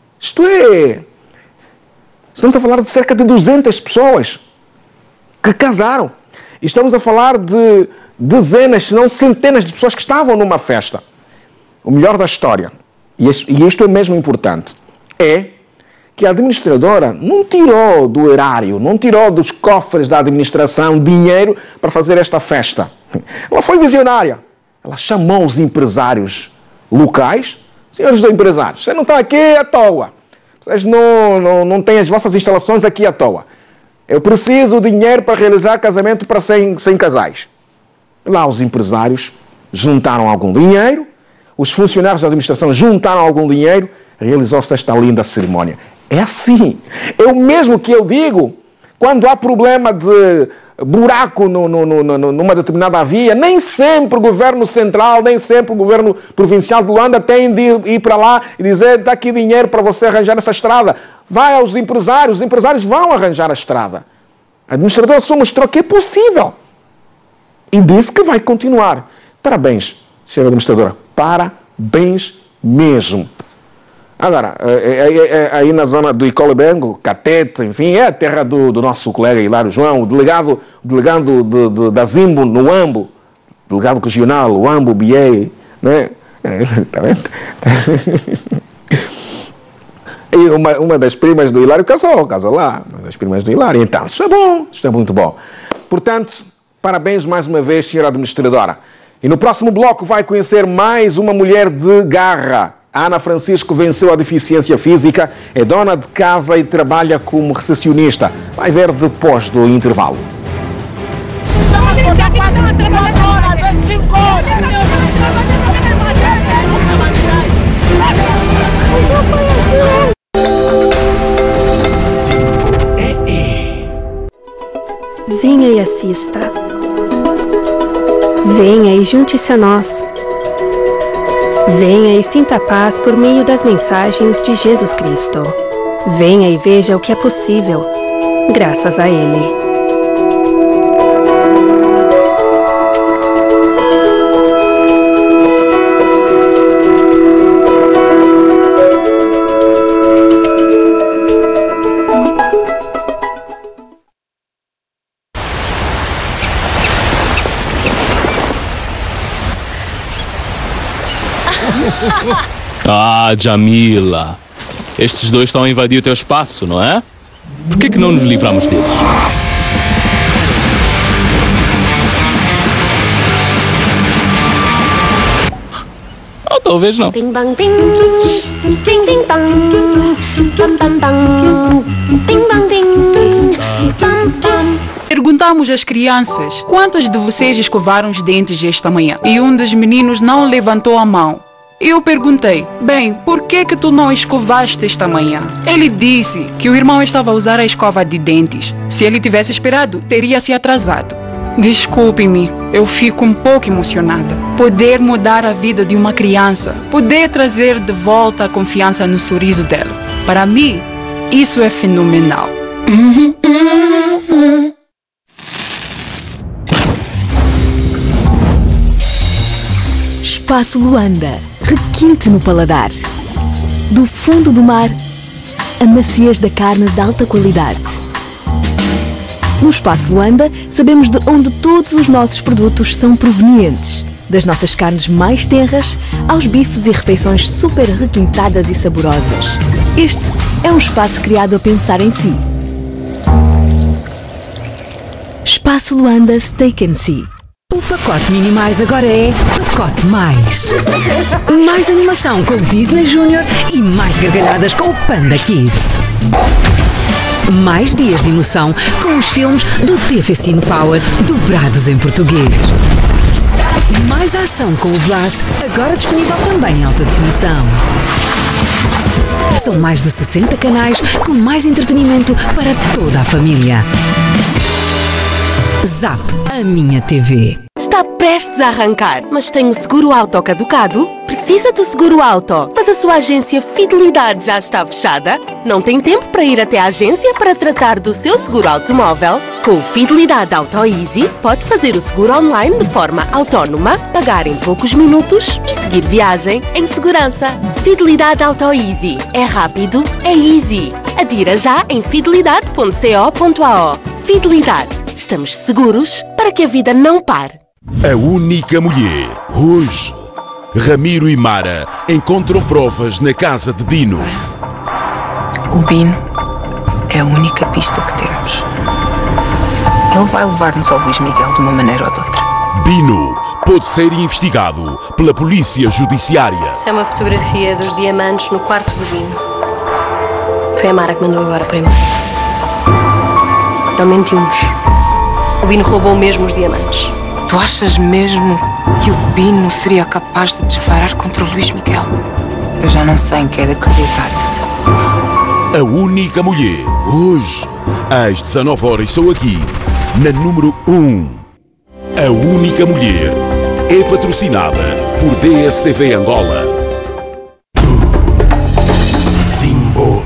Estamos a falar de cerca de 200 pessoas que casaram. Estamos a falar de dezenas, se não centenas de pessoas que estavam numa festa. O melhor da história, e isto é mesmo importante, é que a administradora não tirou do erário, não tirou dos cofres da administração dinheiro para fazer esta festa. Ela foi visionária. Ela chamou os empresários locais. Senhores empresários, vocês não estão aqui à toa. Vocês não têm as vossas instalações aqui à toa. Eu preciso de dinheiro para realizar casamento para 100 casais. Lá os empresários juntaram algum dinheiro, os funcionários da administração juntaram algum dinheiro, realizou-se esta linda cerimónia. É assim. É o mesmo que eu digo quando há problema de buraco numa determinada via. Nem sempre o governo central, nem sempre o governo provincial de Luanda tem de ir para lá e dizer: dá aqui dinheiro para você arranjar essa estrada. Vai aos empresários, os empresários vão arranjar a estrada. A administradora só mostrou que é possível. E disse que vai continuar. Parabéns, senhora administradora. Parabéns mesmo. Agora, aí na zona do Icole Bengo, Catete, enfim, é a terra do nosso colega Hilário João, o delegado da Zimbo no Ambo, delegado regional, o Ambo, Biei, né? E uma das primas do Hilário casou lá, uma das primas do Hilário. Então, isso é bom, isto é muito bom. Portanto, parabéns mais uma vez, senhora administradora. E no próximo bloco vai conhecer mais uma mulher de garra. A Ana Francisco venceu a deficiência física, é dona de casa e trabalha como recepcionista. Vai ver depois do intervalo. Venha e assista. Venha e junte-se a nós. Venha e sinta a paz por meio das mensagens de Jesus Cristo. Venha e veja o que é possível, graças a Ele. Ah, Jamila. Estes dois estão a invadir o teu espaço, não é? Por que não nos livramos deles? Ou talvez não. Bing bang bing, bing bing bang, bam bam bam, bing bang bing, bam bam. Perguntamos às crianças quantas de vocês escovaram os dentes esta manhã e um dos meninos não levantou a mão. Eu perguntei, bem, por que tu não escovaste esta manhã? Ele disse que o irmão estava a usar a escova de dentes. Se ele tivesse esperado, teria se atrasado. Desculpe-me, eu fico um pouco emocionada. Poder mudar a vida de uma criança, poder trazer de volta a confiança no sorriso dela. Para mim, isso é fenomenal. Espaço Luanda, requinte no paladar. Do fundo do mar, a maciez da carne de alta qualidade. No Espaço Luanda, sabemos de onde todos os nossos produtos são provenientes. Das nossas carnes mais tenras aos bifes e refeições super requintadas e saborosas. Este é um espaço criado a pensar em si. Espaço Luanda Steak & Sea. O pacote Mini Mais agora é Pacote Mais. Mais animação com o Disney Junior e mais gargalhadas com o Panda Kids. Mais dias de emoção com os filmes do TV Cine Power dobrados em português. Mais ação com o Blast, agora disponível também em alta definição. São mais de 60 canais com mais entretenimento para toda a família. Zap, a minha TV. Está prestes a arrancar, mas tem o seguro auto caducado? Precisa do seguro auto, mas a sua agência Fidelidade já está fechada? Não tem tempo para ir até a agência para tratar do seu seguro automóvel? Com o Fidelidade Auto Easy, pode fazer o seguro online de forma autónoma, pagar em poucos minutos e seguir viagem em segurança. Fidelidade Auto Easy. É rápido, é easy. Adira já em fidelidade.co.ao. Fidelidade. Estamos seguros para que a vida não pare. A única mulher. Hoje, Ramiro e Mara encontram provas na casa de Bino. O Bino é a única pista que temos. Ele vai levar-nos ao Luís Miguel de uma maneira ou de outra. Bino pode ser investigado pela polícia judiciária. Isso é uma fotografia dos diamantes no quarto do Bino. Foi a Mara que mandou agora primeiro. Não mentimos. O Bino roubou mesmo os diamantes. Tu achas mesmo que o Bino seria capaz de disparar contra o Luís Miguel? Eu já não sei em que é de acreditar, Nessa. A única mulher. Hoje, às 19 horas, sou aqui, na número 1. A única mulher é patrocinada por DSTV Angola. Simbo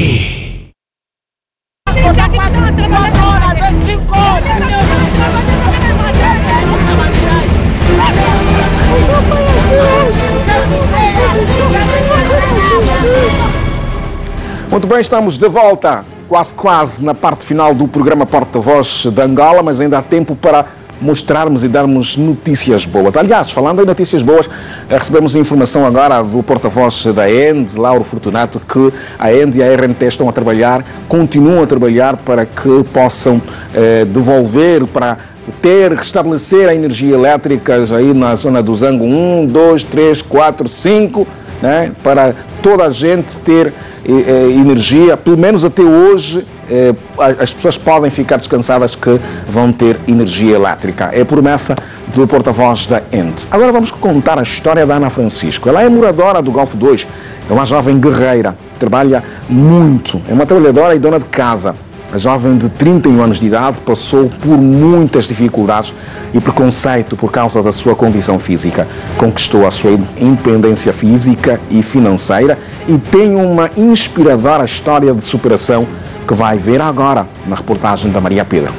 Muito bem, estamos de volta, quase na parte final do programa Porta-Voz de Angola, mas ainda há tempo para mostrarmos e darmos notícias boas. Aliás, falando em notícias boas, recebemos informação agora do porta-voz da END, Lauro Fortunato, que a END e a RNT estão a trabalhar, continuam a trabalhar para que possam devolver, para restabelecer a energia elétrica aí na zona do Zango 1, 2, 3, 4, 5, né, para toda a gente ter energia, pelo menos até hoje, as pessoas podem ficar descansadas que vão ter energia elétrica. É a promessa do porta-voz da ENTE. Agora vamos contar a história da Ana Francisco. Ela é moradora do Golfo 2, é uma jovem guerreira, trabalha muito, é uma trabalhadora e dona de casa. A jovem de 31 anos de idade passou por muitas dificuldades e preconceito por causa da sua condição física. Conquistou a sua independência física e financeira e tem uma inspiradora história de superação que vai ver agora na reportagem da Maria Pedro.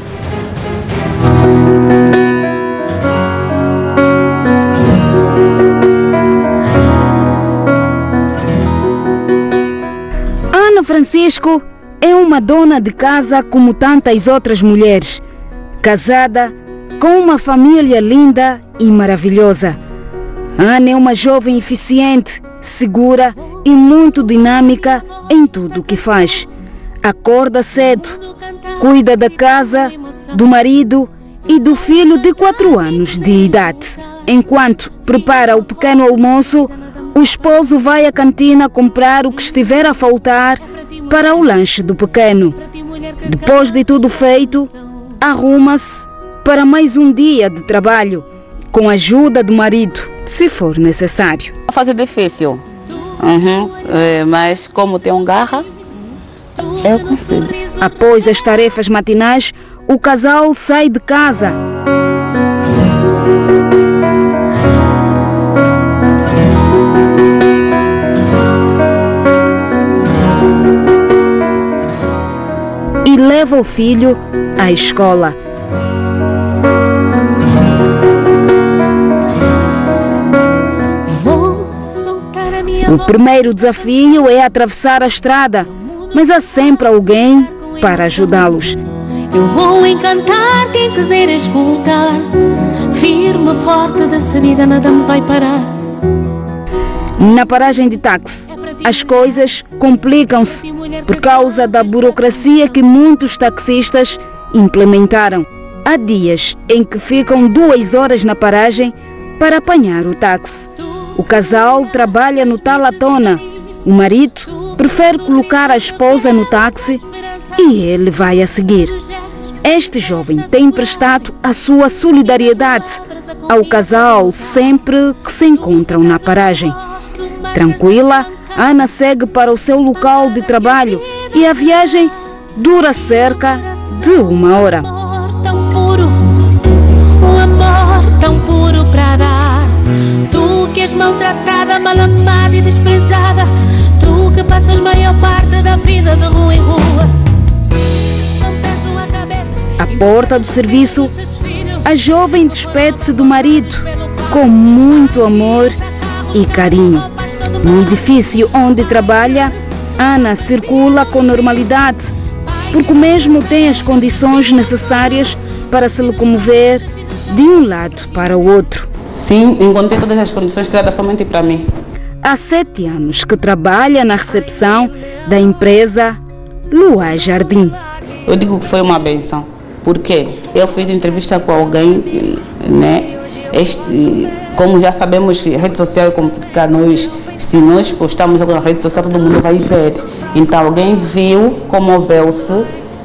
Ana Francisco é uma dona de casa como tantas outras mulheres, casada com uma família linda e maravilhosa. Ana é uma jovem eficiente, segura e muito dinâmica em tudo o que faz. Acorda cedo, cuida da casa, do marido e do filho de 4 anos de idade. Enquanto prepara o pequeno almoço, o esposo vai à cantina comprar o que estiver a faltar para o lanche do pequeno. Depois de tudo feito, arruma-se para mais um dia de trabalho, com a ajuda do marido, se for necessário. A fase difícil, mas como tem garra, eu consigo. Após as tarefas matinais, o casal sai de casa. E leva o filho à escola. O primeiro desafio é atravessar a estrada, mas há sempre alguém para ajudá-los. Eu vou encantar quem quiser escutar. Firme, forte, decidida, nada me vai parar. Na paragem de táxi, as coisas complicam-se por causa da burocracia que muitos taxistas implementaram. Há dias em que ficam 2 horas na paragem para apanhar o táxi. O casal trabalha no Talatona. O marido prefere colocar a esposa no táxi e ele vai a seguir. Este jovem tem prestado a sua solidariedade ao casal sempre que se encontram na paragem. Tranquila, Ana segue para o seu local de trabalho e a viagem dura cerca de 1 hora. Tão puro, um amor tão puro para dar. Tu que és maltratada, mal amada e desprezada. Tu que passas maior parte da vida de rua em rua. À porta do serviço, a jovem despede-se do marido com muito amor e carinho. No edifício onde trabalha, Ana circula com normalidade, porque mesmo tem as condições necessárias para se locomover de um lado para o outro. Sim, encontrei todas as condições criadas somente para mim. Há 7 anos que trabalha na recepção da empresa Lua Jardim. Eu digo que foi uma benção, porque eu fiz entrevista com alguém, né? Como já sabemos, rede social é complicada, se nós postamos algo na rede social, todo mundo vai ver. Então alguém viu, comoveu-se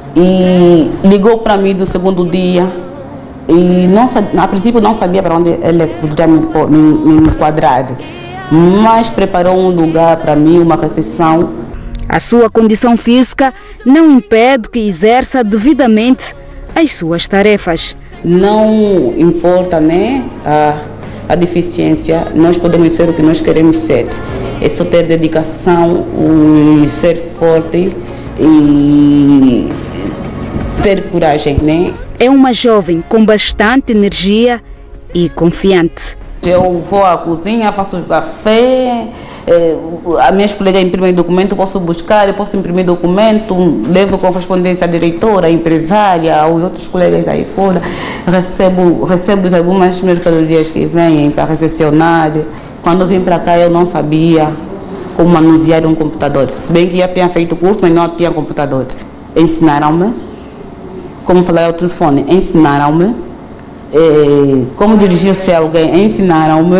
e ligou para mim no segundo dia. E não, a princípio não sabia para onde ele poderia me enquadrar, mas preparou um lugar para mim, uma recepção. A sua condição física não impede que exerça devidamente as suas tarefas. Não importa, né, a deficiência, nós podemos ser o que nós queremos ser. É só ter dedicação, e ser forte e ter coragem, né? É uma jovem com bastante energia e confiante. Eu vou à cozinha, faço café, as minhas colegas imprimem documento, posso buscar, eu posso imprimir documento, levo correspondência à diretora, à empresária, aos outros colegas aí fora, recebo algumas mercadorias que vêm para recepcionar. Quando eu vim para cá eu não sabia como manusear um computador, se bem que já tinha feito curso, mas não tinha computador. Ensinaram-me como falar ao telefone, ensinaram-me como dirigir-se a alguém, ensinaram-me.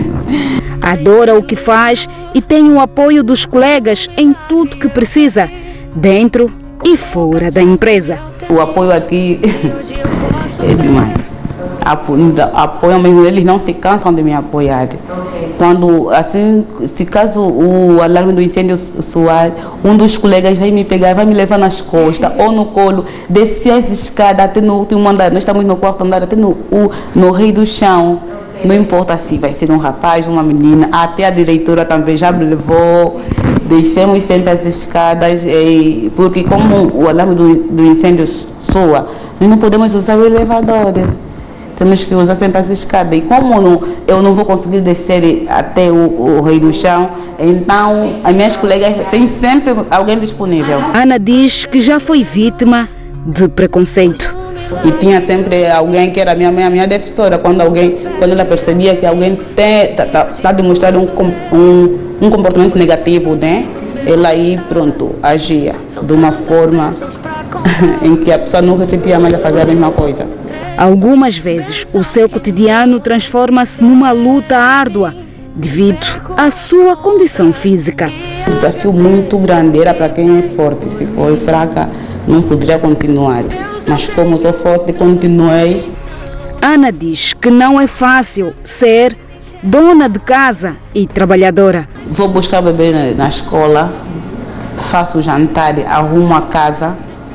Adora o que faz e tem o apoio dos colegas em tudo que precisa, dentro e fora da empresa. O apoio aqui é demais. Apoiam mesmo, eles não se cansam de me apoiar. Quando, assim, se caso o alarme do incêndio soar, um dos colegas vai me pegar, vai me levar nas costas ou no colo, descer as escadas até no último andar. Nós estamos no quarto andar, até no rei do chão. Não importa se vai ser um rapaz, uma menina, até a diretora também já me levou. Descemos sempre as escadas, porque como o alarme do incêndio soa, nós não podemos usar o elevador. Temos que usar sempre as escadas. E como eu não vou conseguir descer até o rei do chão, então as minhas colegas têm sempre alguém disponível. Ana diz que já foi vítima de preconceito. E tinha sempre alguém que era minha defensora. Quando ela percebia que alguém está demonstrando um comportamento negativo, né? Ela aí, pronto, agia de uma forma em que a pessoa não repetia mais a fazer a mesma coisa. Algumas vezes, o seu cotidiano transforma-se numa luta árdua devido à sua condição física. Um desafio muito grande era para quem é forte. Se for fraca, não poderia continuar. Mas como sou forte, continuei. Ana diz que não é fácil ser dona de casa e trabalhadora. Vou buscar o bebê na escola, faço o jantar, arrumo a casa.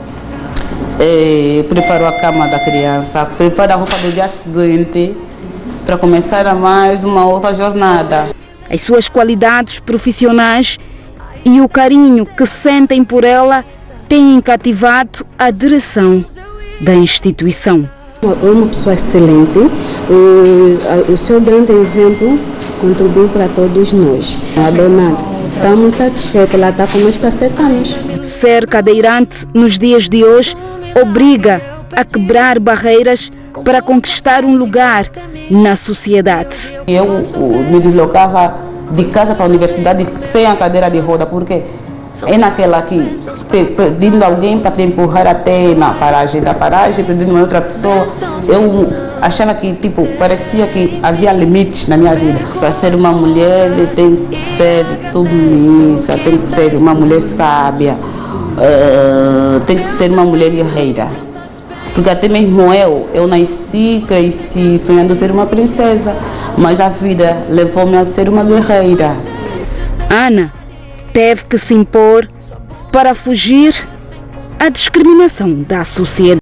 Preparo a cama da criança, preparo a roupa do dia seguinte para começar mais uma outra jornada. As suas qualidades profissionais e o carinho que sentem por ela têm cativado a direção da instituição. É uma pessoa excelente, o seu grande exemplo contribuiu para todos nós. A dona, estamos satisfeitos, ela está conosco há 7 anos. Ser cadeirante nos dias de hoje obriga a quebrar barreiras para conquistar um lugar na sociedade. Eu me deslocava de casa para a universidade sem a cadeira de roda, porque é naquela aqui, pedindo alguém para te empurrar até na paragem, pedindo uma outra pessoa. Eu achava que, parecia que havia limites na minha vida. Para ser uma mulher, tem que ser submissa, tem que ser uma mulher sábia. Tem que ser uma mulher guerreira, porque até mesmo eu nasci, cresci sonhando ser uma princesa, mas a vida levou-me a ser uma guerreira. Ana teve que se impor para fugir à discriminação da sociedade.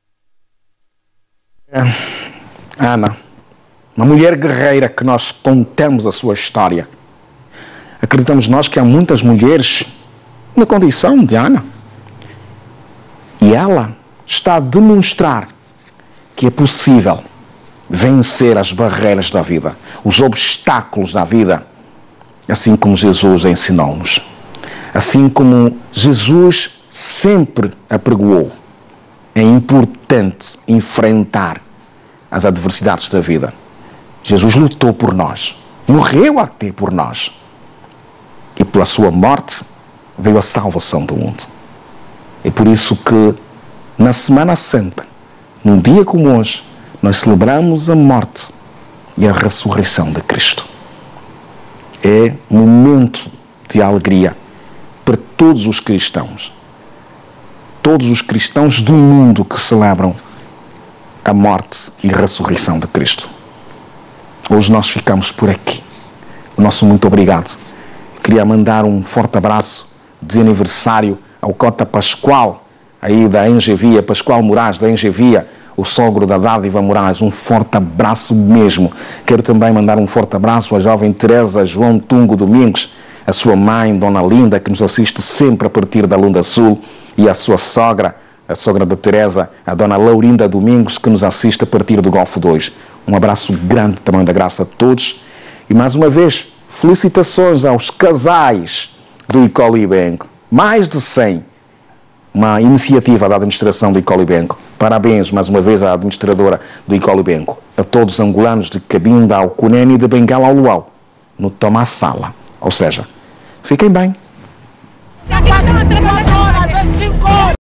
Ana, uma mulher guerreira que nós contamos a sua história. Acreditamos nós que há muitas mulheres na condição de Ana. E ela está a demonstrar que é possível vencer as barreiras da vida, os obstáculos da vida, assim como Jesus ensinou-nos. Assim como Jesus sempre apregoou, é importante enfrentar as adversidades da vida. Jesus lutou por nós, morreu até por nós. E pela sua morte veio a salvação do mundo. É por isso que na Semana Santa, num dia como hoje, nós celebramos a morte e a ressurreição de Cristo. É um momento de alegria para todos os cristãos do mundo que celebram a morte e a ressurreição de Cristo. Hoje nós ficamos por aqui. O nosso muito obrigado. Queria mandar um forte abraço de aniversário ao Cota Pascoal, aí da Engevia, Pascoal Moraes da Engevia, o sogro da Dádiva Moraes. Um forte abraço mesmo. Quero também mandar um forte abraço à jovem Teresa João Tungo Domingos, a sua mãe, Dona Linda, que nos assiste sempre a partir da Lunda Sul, e a sua sogra, a sogra da Teresa, a Dona Laurinda Domingos, que nos assiste a partir do Golfo 2. Um abraço grande, tamanho da graça a todos. E mais uma vez, felicitações aos casais do Icoli Banco. Mais de 100. Uma iniciativa da administração do Icoli Banco. Parabéns mais uma vez à administradora do Icoli Banco. A todos os angolanos de Cabinda ao Cunene e de Bengala ao Luau. No Toma Sala. Ou seja, fiquem bem.